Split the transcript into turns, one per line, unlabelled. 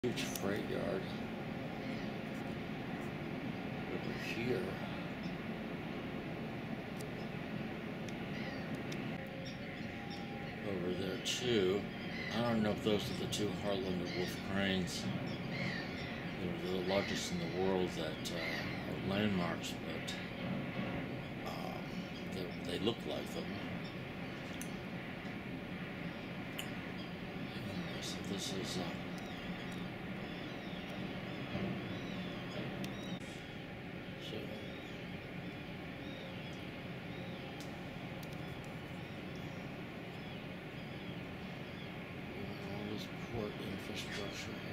Huge freight yard over here. Over there too. I don't know if those are the two Heartland Wolf cranes. They're the largest in the world that are landmarks, but they look like them. Anyway, so this is all this port infrastructure.